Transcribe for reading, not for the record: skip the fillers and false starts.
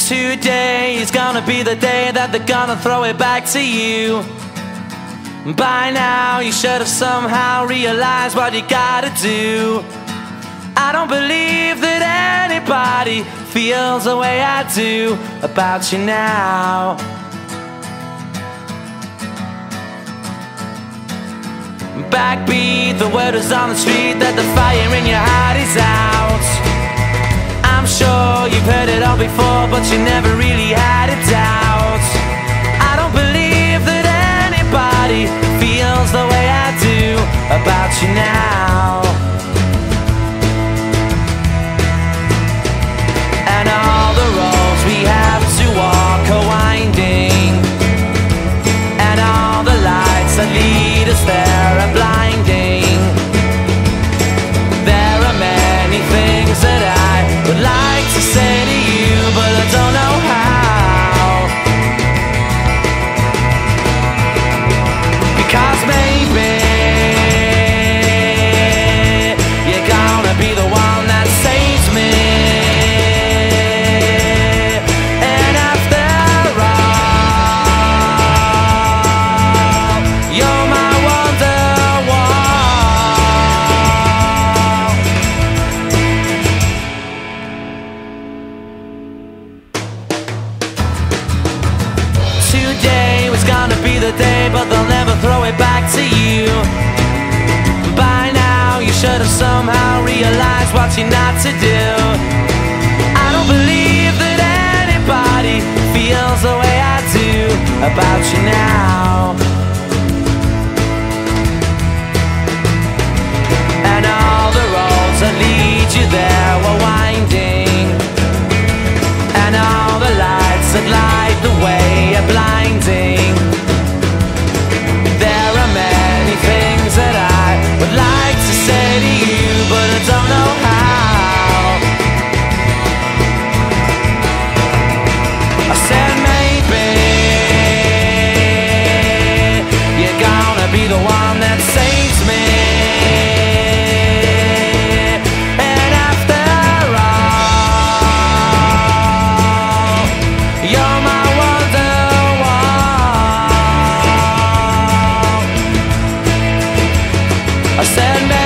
Today is gonna be the day that they're gonna throw it back to you. By now you should have somehow realized what you gotta do. I don't believe that anybody feels the way I do about you now. Backbeat, the word is on the street that the fire in your heart is out. I'm sure you've heard it all before, but you never really had a doubt. I don't believe that anybody feels the way I do about you now. And all the roads we have to walk are winding, and all the lights that lead us there are blinding. There are many things that I would like to say to you, but I don't know how. Because maybe you're gonna be the one that saves me. And after all, you're my wonderwall. Today was gonna be the day, but they'll never throw it back to you. By now you should have somehow realized what you're not to do. I don't believe that anybody feels the way I do about you now. And all the roads that lead you there were winding, and all the lights that light the way are blinding. There are many things that I would like to say to you, but I don't know how. I said maybe you're gonna be the one that saves me. And after all, you're my wonderwall. I said